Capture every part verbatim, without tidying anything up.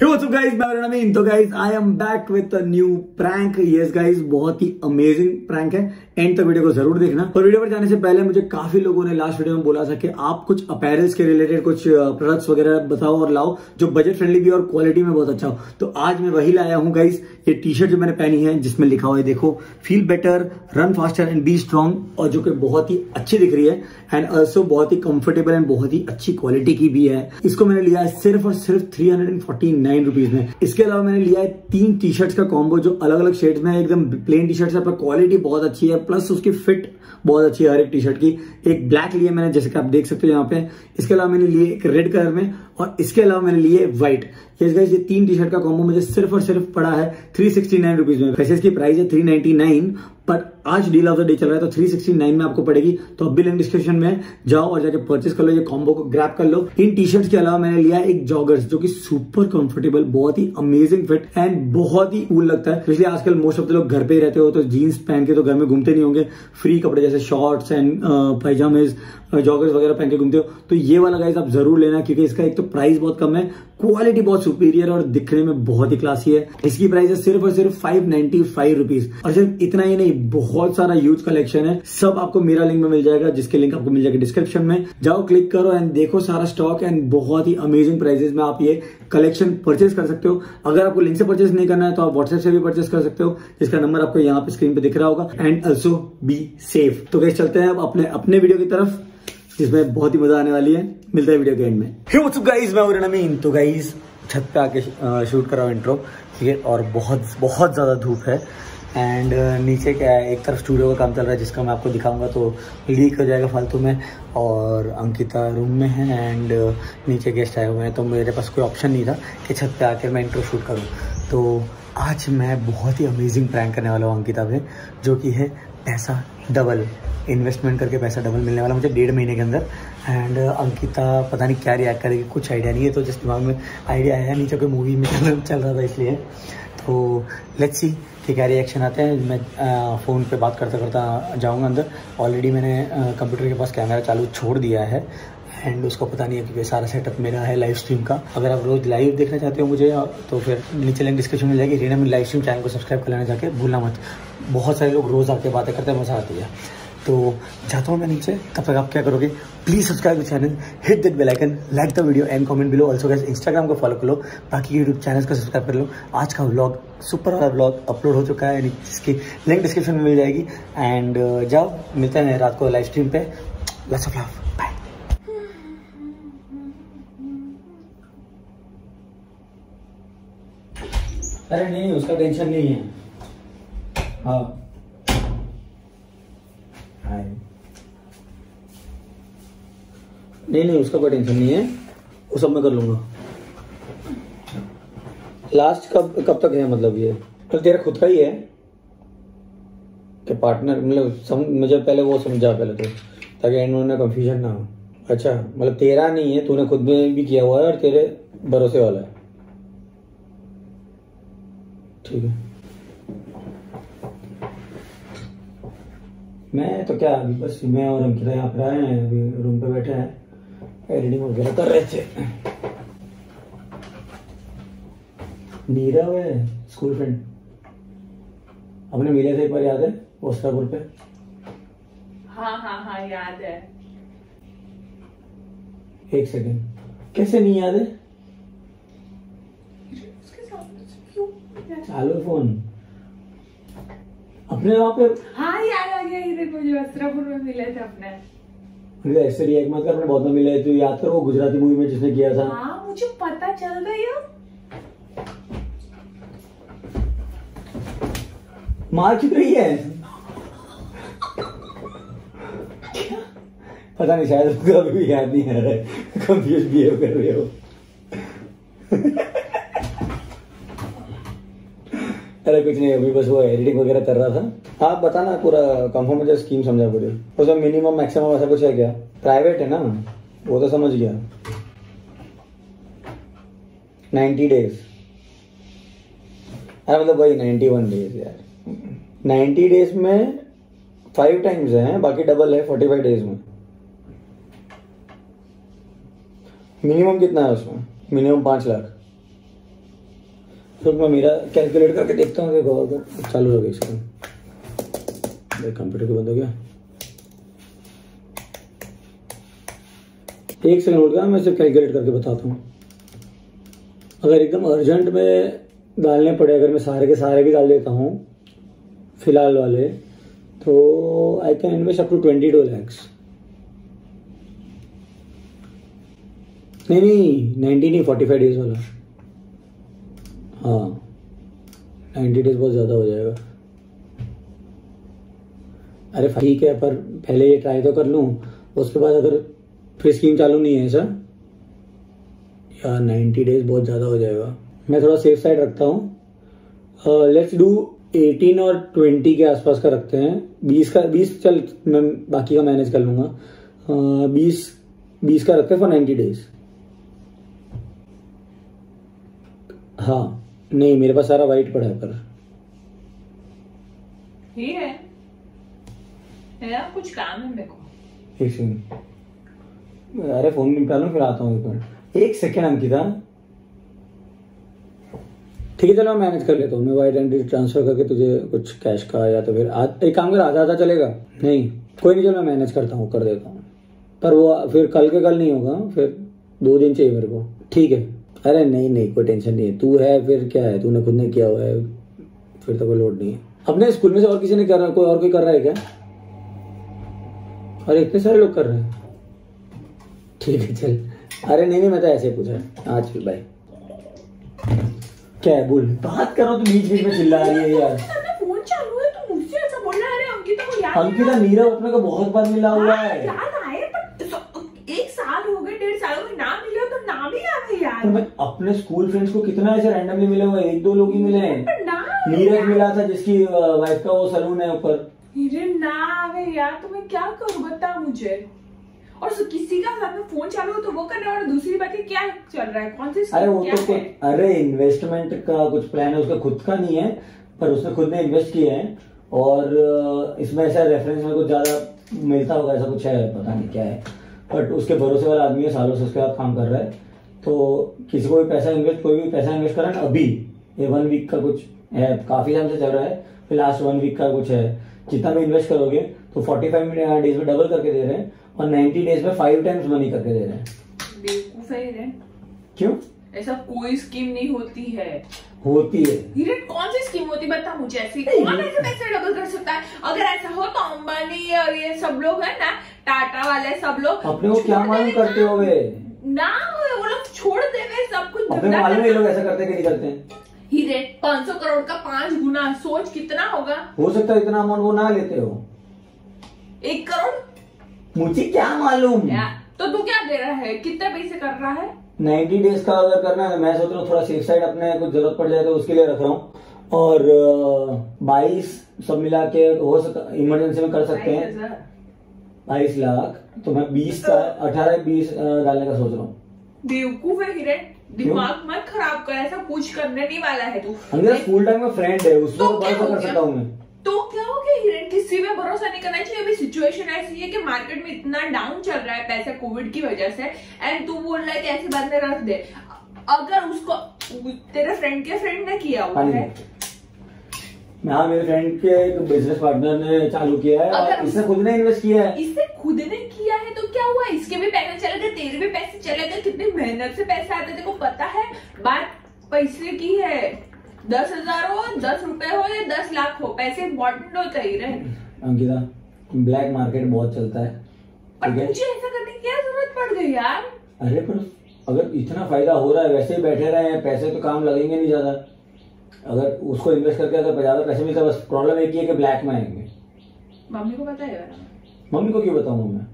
Hey, what's up guys, मैं नवीन। तो guys I am back with a new prank. Yes guys, बहुत ही अमेजिंग प्रैंक है, एंड तक वीडियो को जरूर देखना। और वीडियो पर जाने से पहले मुझे काफी लोगों ने लास्ट वीडियो में बोला था कि आप कुछ अपैरल्स के रिलेटेड कुछ प्रोडक्ट्स वगैरह बताओ और लाओ जो बजट फ्रेंडली भी और क्वालिटी में बहुत अच्छा हो। तो आज मैं वही लाया हूँ गाइज। ये टी शर्ट जो मैंने पहनी है जिसमें लिखा हुआ है देखो, feel better, run faster and be strong, और जो कि बहुत ही अच्छी दिख रही है एंड ऑल्सो बहुत ही कंफर्टेबल एंड बहुत ही अच्छी क्वालिटी की भी है। इसको मैंने लिया है सिर्फ और सिर्फ three hundred and forty nine rupees में। इसके अलावा मैंने लिया है तीन टी शर्ट्स का कॉम्बो जो अलग अलग शेड्स में है, एकदम प्लेन टी शर्ट्स है पर क्वालिटी बहुत अच्छी है, प्लस उसकी फिट बहुत अच्छी है हर एक टी शर्ट की। एक ब्लैक लिया मैंने, जैसे कि आप देख सकते हो यहाँ पे। इसके अलावा मैंने लिए एक रेड कलर में, और इसके अलावा मैंने लिए व्हाइट। ये तीन टी शर्ट का कॉम्बो मुझे सिर्फ और सिर्फ पड़ा है थ्री सिक्सटी नाइन रुपीज में। वैसे इसकी प्राइस है थ्री नाइनटी नाइन, पर आज डील ऑफ द डे चल रहा है तो थ्री सिक्सटी नाइन में आपको पड़ेगी। तो अब भी लिंक डिस्क्रिप्शन में जाओ और जाके परचेस कर लो, ये कॉम्बो को ग्रैब कर लो। इन टी शर्ट्स के अलावा मैंने लिया एक जॉगर्स जो कि सुपर कंफर्टेबल, बहुत ही अमेजिंग फिट एंड बहुत ही कूल लगता है। इसलिए आजकल मोस्ट ऑफ द लोग घर पे ही रहते हो तो जीन्स पहन के तो घर में घूमते नहीं होंगे, फ्री कपड़े जैसे शॉर्ट्स एंड पायजामेज जॉगर्स वगैरह पहन के घूमते हो। तो ये वाला गाइस आप जरूर लेना, क्योंकि इसका एक तो प्राइस बहुत कम है, क्वालिटी बहुत सुपीरियर और दिखने में बहुत ही क्लासी है। इसकी प्राइस है सिर्फ और सिर्फ फाइव नाइनटी फाइव रुपीज। और सिर्फ इतना ही नहीं, बहुत सारा यूज कलेक्शन है, सब आपको मेरा लिंक में मिल जाएगा, जिसके लिंक आपको मिल जाएगा डिस्क्रिप्शन में। जाओ क्लिक करो एंड देखो सारा स्टॉक, एंड बहुत ही अमेजिंग प्राइसेस में आप ये कलेक्शन परचेस कर सकते हो। अगर आपको लिंक से परचेस नहीं करना है तो आप व्हाट्सएप से भी परचेस कर सकते हो, जिसका नंबर आपको यहाँ पे स्क्रीन पे दिख रहा होगा। And also be safe. तो गाइस चलते हैं अब अपने अपने वीडियो की तरफ, जिसमें बहुत ही मजा आने वाली है। मिलता है वीडियो के एंड में। हे व्हाट्स अप गाइस, मैं हूं नवीन। तो गाइस छत पे आके शूट कर रहा हूँ इंट्रो, ठीक है, और बहुत बहुत ज़्यादा धूप है। एंड नीचे क्या है, एक तरफ स्टूडियो का काम चल रहा है जिसका मैं आपको दिखाऊंगा तो लीक हो जाएगा फालतू में, और अंकिता रूम में है एंड नीचे गेस्ट आए हुए हैं, तो मेरे पास कोई ऑप्शन नहीं था कि छत पे आकर मैं इंट्रो शूट करूँ। तो आज मैं बहुत ही अमेजिंग प्रैंक करने वाला हूँ अंकिता पे, जो कि है पैसा डबल, इन्वेस्टमेंट करके पैसा डबल मिलने वाला मुझे डेढ़ महीने के अंदर। एंड अंकिता पता नहीं क्या रिएक्ट करेगी, कुछ आइडिया नहीं है, तो जस्ट दिमाग में आइडिया आया, नीचे कोई मूवी में चल, चल रहा था इसलिए। तो लेट्स सी कि क्या रिएक्शन आते हैं। मैं फ़ोन पे बात करता करता जाऊंगा अंदर। ऑलरेडी मैंने कंप्यूटर के पास कैमरा चालू छोड़ दिया है एंड उसको पता नहीं है क्योंकि सारा सेटअप मेरा है लाइव स्ट्रीम का। अगर आप रोज लाइव देखना चाहते हो मुझे तो फिर नीचे लिंक डिस्क्रिप्शन में जाएगी, रीना में लाइव स्ट्रीम चैनल को सब्सक्राइब कर लेना जाके, भूलना मत। बहुत सारे लोग रोज आके बातें करते हैं, मजा आती है। तो जाता हूँ मैं नीचे, तब तक आप क्या करोगे, please subscribe the channel, hit that bell icon, like the video and comment below. Also guys Instagram को फॉलो कर लो, बाकी यूट्यूब चैनल को सब्सक्राइब कर लो। आज का व्लॉग, सुपर वाला व्लॉग अपलोड हो चुका है, इसकी लिंक डिस्क्रिप्शन में मिल जाएगी। एंड जाओ, मिलते हैं रात को लाइव स्ट्रीम पे। Lots of love, bye. अरे नहीं, उसका टेंशन नहीं है। हाँ नहीं नहीं, उसका कोई टेंशन नहीं है, वो सब मैं कर लूंगा। लास्ट कब कब तक है, मतलब ये तो तेरा खुद का ही है कि पार्टनर, मतलब सम, मुझे पहले वो समझा पहले तो, ताकि एंड में कंफ्यूजन ना हो। अच्छा, मतलब तेरा नहीं है, तूने खुद में भी किया हुआ है और तेरे भरोसे वाला है, ठीक है। मैं तो क्या, अभी बस मैं और अंकिता यहाँ पर आए हैं, अभी रूम पे बैठे हैं, एडिटिंग वगैरह कर रहे थे। नीरव है स्कूल फ्रेंड, अपने मिले थे एक बार, याद है वस्त्रापुर पे? हाँ हाँ हाँ याद है। एक सेकंड, कैसे नहीं याद है? उसके साथ क्यों? चालू फोन अपने वहाँ पे। हाँ याद आ गया, इधर मुझे वस्त्रापुर में मिले थे अपने। ऐसे रिएक्ट मत कर, अपने बहुत में मिले थे, याद कर वो गुजराती मूवी में जिसने किया था। हाँ मुझे पता चल गई है। मार क्यों रही है? क्या पता नहीं, शायद उसको अभी भी याद नहीं आ रहा है, कंफ्यूज बिहेव कर रहे हो। अरे कुछ नहीं, अभी बस वो एडिटिंग वगैरह कर रहा था। आप बताना पूरा कंफर्म, मुझे स्कीम समझा पूरी। उसमें मिनिमम मैक्सिमम ऐसा कुछ है क्या? प्राइवेट है ना, वो तो समझ गया। नाइन्टी डेज, अरे मतलब वही नाइन्टी वन डेज यार। नाइन्टी डेज में फाइव टाइम्स है, बाकी डबल है फोर्टी फाइव डेज में। मिनिमम कितना है उसमें? मिनिमम पांच लाख। तो मैं मेरा कैलकुलेट करके देखता हूँ। देखो अगर चालू हो गया इसका कंप्यूटर को बंद हो गया। एक सेकंड होल्ड करना, मैं सिर्फ कैलकुलेट करके बताता हूँ। अगर एकदम अर्जेंट में डालने पड़े, अगर मैं सारे के सारे भी डाल देता हूँ फिलहाल वाले, तो I can invest up to twenty two lakhs. नहीं नहीं नाइनटी नहीं, फोर्टी फाइव डेज वाला। हाँ नाइन्टी डेज बहुत ज़्यादा हो जाएगा। अरे ठीक है, पर पहले ये ट्राई तो कर लूँ, उसके बाद अगर फिर स्कीम चालू नहीं है सर, यार नाइन्टी डेज बहुत ज़्यादा हो जाएगा। मैं थोड़ा सेफ साइड रखता हूँ। लेट्स डू एटीन और ट्वेंटी के आसपास का रखते हैं। बीस का बीस चल, मैं बाकी का मैनेज कर लूँगा। बीस बीस का रखते हैं फॉर नाइन्टी डेज। हाँ नहीं, मेरे पास सारा वाइट पड़ा है, पर ही है है कुछ काम है मेरे को। एक सेकंड, अरे फोन निकालूं फिर आता हूँ। एक मिनट, एक सेकंड अंकिता। ठीक है चलो मैं मैनेज कर लेता हूँ। मैं वाइट एंड ट्रांसफर करके तुझे कुछ कैश का, या तो फिर आज एक काम कर, आधा आधा चलेगा? नहीं कोई नहीं, चलो मैं मैनेज करता हूँ, कर देता हूँ। पर वो फिर कल के कल नहीं होगा, फिर दो दिन चाहिए मेरे को। ठीक है, अरे नहीं नहीं कोई टेंशन नहीं है। तू है फिर क्या है, तूने खुद ने किया हुआ है, फिर तो कोई लोड नहीं है। अपने स्कूल में से और किसी ने कर रहा, कोई और कोई कर रहा है क्या? अरे इतने सारे लोग कर रहे हैं। ठीक है चल। अरे नहीं नहीं, मैं तो ऐसे ही पूछा आज। फिर भाई क्या है, बोल, बात करो तो बीच बीच में चिल्ला रही है यार। फोन चालू है तो मुझसे ऐसा बोल रहा है। अंकिता को याद, अंकिता नीरव अपने को बहुत बार मिला हुआ है। याद आए, पर एक साल हो गए, डेढ़ साल हो गए, ना मिले तो ना भी याद है यार। तो मैं अपने स्कूल फ्रेंड्स को कितना ऐसे रैंडमली मिले हुए, एक दो लोग ही मिले हैं। नीरज मिला था जिसकी वाइफ का वो सलून है ऊपर। अरे ना आवे यार, तो मैं क्या करूं बता मुझे। और so, किसी का साथ में फोन चालू हो तो वो करना, और दूसरी बात है क्या चल रहा है, कौन सी अरे वो क्या तो है? अरे इन्वेस्टमेंट का कुछ प्लान है, उसका खुद का नहीं है, पर उसने खुद ने इन्वेस्ट किए हैं। और इसमें ऐसा रेफरेंस में कुछ ज्यादा मिलता होगा, ऐसा कुछ है, पता नहीं क्या है, बट उसके भरोसे वाला आदमी है, सालों से उसके साथ काम कर रहा है। तो किसी को भी पैसा इन्वेस्ट, कोई भी पैसा इन्वेस्ट करा ना, अभी ये वन वीक का कुछ है, काफी टाइम से चल रहा है, फिर लास्ट वन वीक का कुछ है। जितना भी इन्वेस्ट करोगे तो फोर्टी फाइव डेज में डबल करके दे रहे हैं, और नाइन्टी डेज में फाइव टाइम्स मनी करके दे रहे हैं। बेवकूफ है हीरे। क्यों? ऐसा कोई स्कीम नहीं होती है। होती है हीरे, कौन सी स्कीम होती बता मुझे। ऐसी कौन ऐसे पैसे डबल कर सकता है? अगर ऐसा हो तो अंबानी और ये सब लोग है ना, टाटा वाले सब लोग अपने को क्या मालूम करते हो वे ना, वो लोग छोड़ देवे सब कुछ। अपने मालूम ये लोग ऐसा करते कि नहीं करते। हीरे, पाँच सौ करोड़ का पांच गुना, सोच कितना होगा। हो सकता है इतना अमाउंट वो ना लेते हो। एक करोड़ मुझे क्या मालूम। तो तू क्या दे रहा है, कितने पैसे कर रहा है? नाइन्टी डेज का अगर करना है, मैं सोच रहा हूँ थोड़ा सेफ साइड, अपने कुछ जरूरत पड़ जाए तो उसके लिए रख रहा हूँ। और बाईस सब मिला के हो सकता इमरजेंसी में कर सकते हैं। बाईस लाख तो मैं बीस का अठारह बीस डालने का सोच रहा हूँ। बेवकूफ है हीरे, दिमाग मत खराब कर, ऐसा कुछ करने नहीं वाला है तू। अंदर स्कूल टाइम में फ्रेंड है, उसमें तो भरोसा कर सकता हूँ मैं। तो क्या हो गया हीरे, किसी पे भरोसा नहीं करना चाहिए। अभी सिचुएशन ऐसी है कि मार्केट में इतना डाउन चल रहा है पैसा कोविड की वजह से, एंड तू बोल रहा है कि ऐसे बंदे रख दे। अगर उसको तेरे फ्रेंड के फ्रेंड ने किया हुआ है, हाँ मेरे फ्रेंड के एक बिजनेस पार्टनर ने चालू किया है, और इसने खुद ने इन्वेस्ट किया है। इसने खुद ने किया है तो क्या हुआ, इसके भी पैसे चले गए, तेरे भी पैसे चले गए। कितनी मेहनत से पैसे आते थे, को पता है। बात पैसे की है, दस हजार हो, दस रुपए हो या दस लाख हो, पैसे इम्पोर्टेंट होता ही रहे। अंकिता, ब्लैक मार्केट बहुत चलता है, पर मुझे ऐसा करने की क्या जरूरत पड़ गई यार। अरे पर अगर इतना फायदा हो रहा है, वैसे ही बैठे रहे हैं, पैसे तो काम लगेंगे नहीं ज्यादा। अगर उसको इन्वेस्ट करके अगर ज्यादा पैसे मिलता है, बस प्रॉब्लम एक ही है कि ब्लैक में आएंगे। मम्मी को पता है? मम्मी को क्यों बताऊंगा मैं?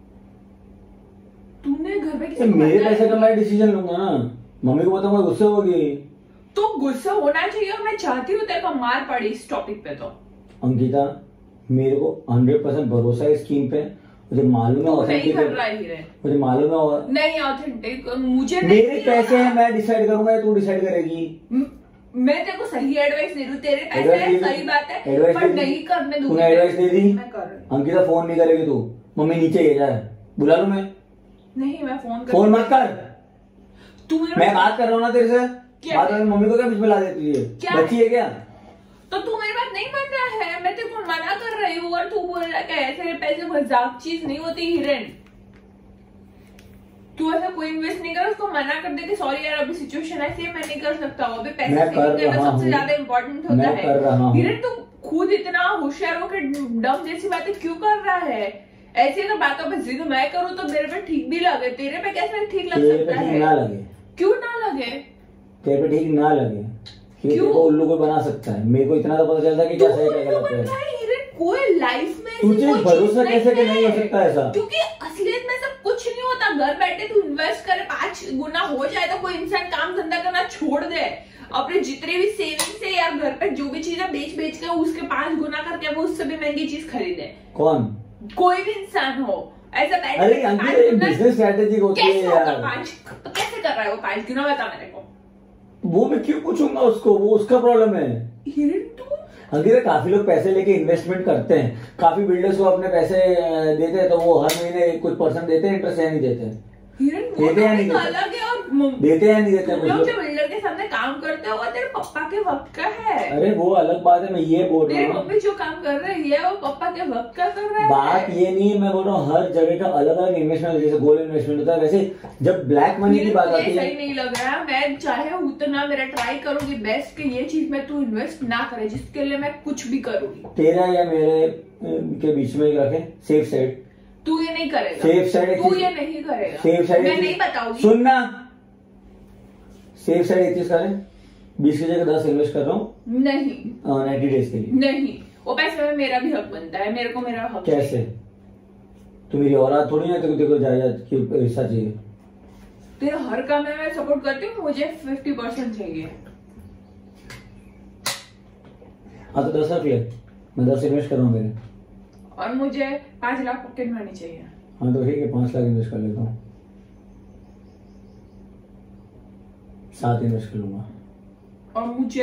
तूने घर में किसी को मेरे पैसे का मैं डिसीजन लूंगा ना, मम्मी को बताऊंगा गुस्से होगी। तो गुस्सा होना चाहिए, और मैं चाहती हूँ तेरे को मार पड़ी इस टॉपिक पे। तो अंकिता, मेरे को हंड्रेड परसेंट भरोसा है स्कीम पे, मुझे मालूम है ऑथेंटिक है, मुझे मालूम है और... नहीं ऑथेंटिक मुझे मेरे पैसे हैं, मैं डिसाइड करूंगा या तू डिसाइड करेगी? मैं तेरे को सही एडवाइस दे दूं, तेरे पैसे हैं, सही बात है, पर नहीं करने दूंगी। तूने एडवाइस दे दी? मैं कर रही हूं। अंकिता फोन नहीं करेगी तू, मम्मी नीचे गई जाए, बुला लूं मैं? नहीं मैं फोन कर फोन मत कर, तू मैं बात कर रहा हूँ ना तेरे से। क्या बात मम्मी को क्या बीच में ला देती है? क्या बच्ची है क्या? तो तू मेरी बात नहीं मान रहा है, मैं तेरे को मना कर रही हूँ और तू बोल रहा है ऐसे पैसे मजाक चीज नहीं होती हिरन। तू ऐसा कोई इन्वेस्ट नहीं कर, उसको मना कर दे कि सॉरी यार अभी सिचुएशन ऐसी है मैं नहीं कर सकता हूँ, अभी पैसे सेविंग करना सबसे ज्यादा इम्पोर्टेंट होता है। हिरन तू खुद इतना होशियार होकर डम जैसी बातें क्यों कर रहा है? ऐसी अगर बातों पे जिद मैं करूँ तो मेरे पे ठीक भी लगे, तेरे पे कैसे ठीक लग सकता है? ना लगे। क्यों ना लगे? तेरे पे ठीक ना लगे क्यों? उल्लू को बना सकता है, मेरे को इतना तो पता चलता है कि क्या सही क्या गलत है। कोई लाइफ में तुझे भरोसा कैसे कि नहीं हो सकता ऐसा? क्योंकि असलियत में सब कुछ नहीं होता। घर बैठे तू इन्वेस्ट करे, पांच गुना हो जाए तो कोई इंसान काम धंधा करना छोड़ दे, अपने जितने भी सेविंग से या घर पे जो भी चीजें बेच बेच के उसके पांच गुना करके वो उससे भी महंगी चीज खरीदे। कौन? कोई भी इंसान हो ऐसा बैठे। अरे अंकित बिजनेस स्ट्रेटेजी होती है यार। पांच कैसे कर रहा है वो? पांच गुना बता मेरे को। वो मैं क्यों पूछूंगा उसको, वो उसका प्रॉब्लम है। हिरन तू अगर काफी लोग पैसे लेके इन्वेस्टमेंट करते हैं, काफी बिल्डर्स को अपने पैसे देते हैं तो वो हर महीने कुछ परसेंट देते हैं, इंटरेस्ट या नहीं देते? देते हैं नहीं अलग है और देते हैं नहीं देते? लोग जो बिल्डर के सामने काम करते हो वो तेरे पापा के वक्त का है। अरे वो अलग बात है, मैं ये बोल रहा हूँ मम्मी जो काम कर रही है वो पापा के वक्त का कर रहा है। बात ये नहीं है, मैं बोल रहा हूँ हर जगह का अलग अलग इन्वेस्टमेंट, जैसे गोल्ड इन्वेस्टमेंट होता है वैसे जब ब्लैक मनी की बात आती है। सही नहीं लग रहा है, मैं चाहे उतना मेरा ट्राई करूंगी बेस्ट कि ये चीज में तू इन्वेस्ट ना करे, जिसके लिए मैं कुछ भी करूंगी। तेरा या मेरे के बीच में रखे सेफ साइड। तू ये नहीं करेगा, सेफ साइड तू ये नहीं करेगा, सेफ साइड मैं नहीं बताऊंगी। सुनना, सेफ साइड एक चीज करें, बीस की जगह दस इन्वेस्ट कर रहा हूँ नहीं नाइन्टी डेज के लिए। नहीं, वो पैसे में मेरा भी हक बनता है, मेरे को मेरा हक। कैसे? तू मेरी औलाद थोड़ी है, तेरे को जायदाद की हिस्सा चाहिए। तेरा हर काम में मैं सपोर्ट करती हूँ, मुझे फिफ्टी परसेंट चाहिए। हाँ तो दस रख ले, मैं दस इन्वेस्ट कर रहा हूँ मेरे, और मुझे पांच लाख पॉकेट मनी चाहिए। हाँ तो ठीक है, पांच लाख इन्वेस्ट कर लेता हूँ, सात इन्वेस्ट कर लूंगा। और मुझे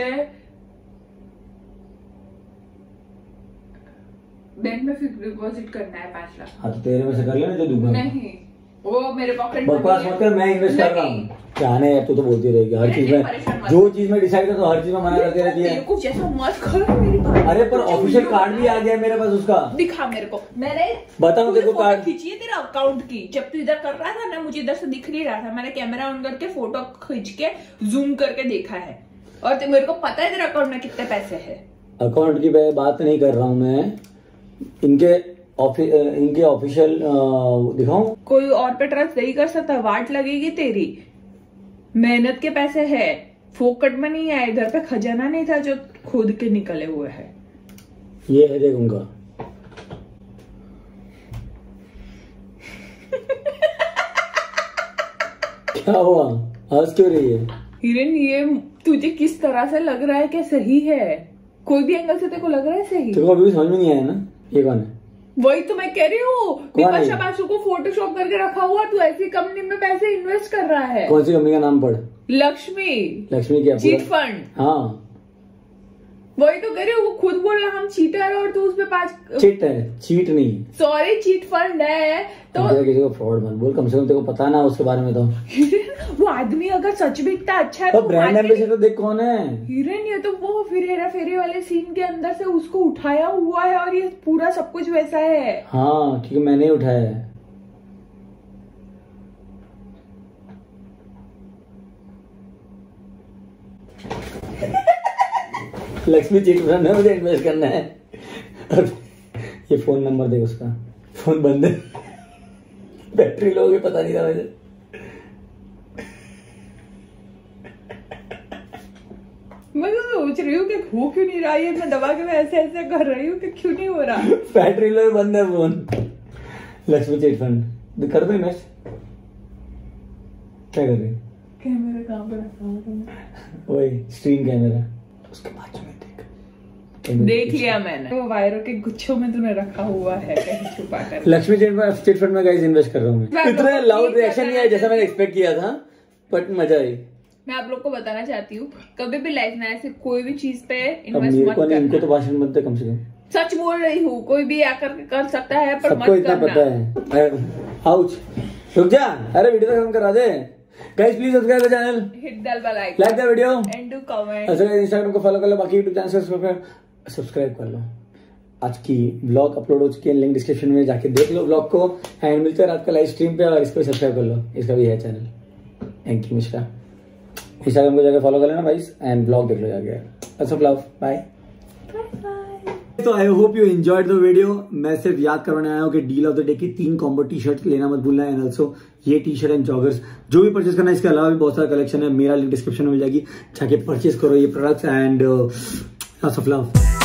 बैंक में फिक्स डिपॉजिट करना है पांच लाख। हाँ तो तेरे में से कर लेना जो दूंगा। नहीं, वो मेरे पॉकेट बकवास मत कर, मैं इन्वेस्ट कर रहा हूँ। क्या है तू तो बोलती रहेगी हर चीज में, जो चीज में डिसाइड कर तो हर चीज में मना करती रहती है। कुछ ऐसा मत कर मेरी बात। अरे पर ऑफिशियल कार्ड भी आ गया मेरे पास उसका, दिखा मेरे को। मैंने बताओ देखो कार्ड खींची है तेरा अकाउंट की, जब तू इधर कर रहा था ना मुझे इधर से दिख नहीं रहा था, मैंने कैमरा ऑन करके फोटो खींच के जूम करके देखा है, और मेरे को पता है तेरा अकाउंट में कितने पैसे है। अकाउंट की बात नहीं कर रहा हूँ मैं, इनके ऑफि, इनके ऑफिशियल दिखाऊं? कोई और पे ट्रस्ट नहीं कर सकता, वाट लगेगी तेरी। मेहनत के पैसे है, फोकट में नहीं आए, इधर पे खजाना नहीं था जो खुद के निकले हुए है। ये है देख उनका। क्या हुआ, हंस क्यों रही है? हिरन ये तुझे किस तरह से लग रहा है कि सही है? कोई भी एंगल से तेरे को लग रहा है सही? तेरे को अभी समझ में नहीं आया ना ये कौन है? वही तो मैं कह रही हूँ, बिपाशा बासु को फोटोशॉप करके रखा हुआ, तू ऐसी कंपनी में पैसे इन्वेस्ट कर रहा है। कौन सी कंपनी का नाम पढ़? लक्ष्मी। लक्ष्मी क्या? Chit fund. हाँ वही तो कह रही हूँ, वो खुद बोल रहा हम चीटर है और तू उसमें पांच। चीट है, चीट नहीं, सॉरी चीट फंड है तो किसी को फ्रॉड मत बोल, कम से कम तेरे को पता ना उसके बारे में। तो वो आदमी अगर सच भी इतना अच्छा है तो ब्रांड एम्बेसडर देख कौन है। हिरन ये तो वो फिर हेरा फेरी वाले सीन के अंदर से उसको उठाया हुआ है, और ये पूरा सब कुछ वैसा है। हाँ क्योंकि मैंने ही उठाया है। लक्ष्मी चिट फंड में मुझे इन्वेस्ट करना है। ये फोन नंबर दे उसका, फोन बंद है, बैटरी लो गई, पता नहीं था मुझे। मैं तो सोच रही हूँ कि हो क्यों नहीं रहा है, मैं दबा के मैं ऐसे ऐसे कर रही हूँ कि क्यों नहीं हो रहा। बैटरी लो बंद है फोन। लक्ष्मी चिट फंड कर दो इन्वेस्ट। क्या कर रही? कैमरा कहाँ पे रखा हुआ? वही स्क्रीन कैमरा, उसके बाद में देख देख लिया मैंने, वो वायरों के गुच्छों में तूने रखा हुआ है कहीं छुपा कर। लक्ष्मी चिट फंड में गाइस इन्वेस्ट कर रहा हूँ मैं। इतना लाउड रिएक्शन नहीं आया जैसा मैंने एक्सपेक्ट किया था, बट मजा आई। मैं आप लोग को बताना चाहती हूँ, कभी भी लाइफ में ऐसे कोई भी चीज पे इन्वेस्ट मत करना। इनको तो भाषण मत दे कम से कम। सच बोल रही हूँ, कोई भी आकर कर सकता है पर मत सबको इतना पता है। आउच, रुक जा, अरे वीडियो खत्म करा दे। Guys please subscribe the channel, hit the bell icon, like the video and do comment. अच्छा गाइस इंस्टाग्राम को फॉलो कर लो, बाकी यूट्यूब चैनल सब्सक्राइब सब्सक्राइब कर लो। आज की व्लॉग अपलोड हो चुकी है, लिंक डिस्क्रिप्शन में जाके देख लो व्लॉग को। एंड मिलते हैं रात का लाइव स्ट्रीम पे, और इसको भी सब्सक्राइब कर लो, इसका भी है channel. Thank you Mishra. Instagram को जाके फॉलो कर लेना गाइस, एंड ब्लॉग देख लो जाके। अच्छा लव, बाय। तो I hope you enjoyed the video. मैं सिर्फ याद करवाने आया हूँ कि डील ऑफ द डे की तीन कॉम्बो टी शर्ट लेना मत भूलना, एंड ऑल्सो ये टी शर्ट एंड जॉगर्स जो भी परचेज करना है। इसके अलावा भी बहुत सारा कलेक्शन है, मेरा लिंक डिस्क्रिप्शन में मिल जाएगी, जाके परचेज करो ये products. And lots of love.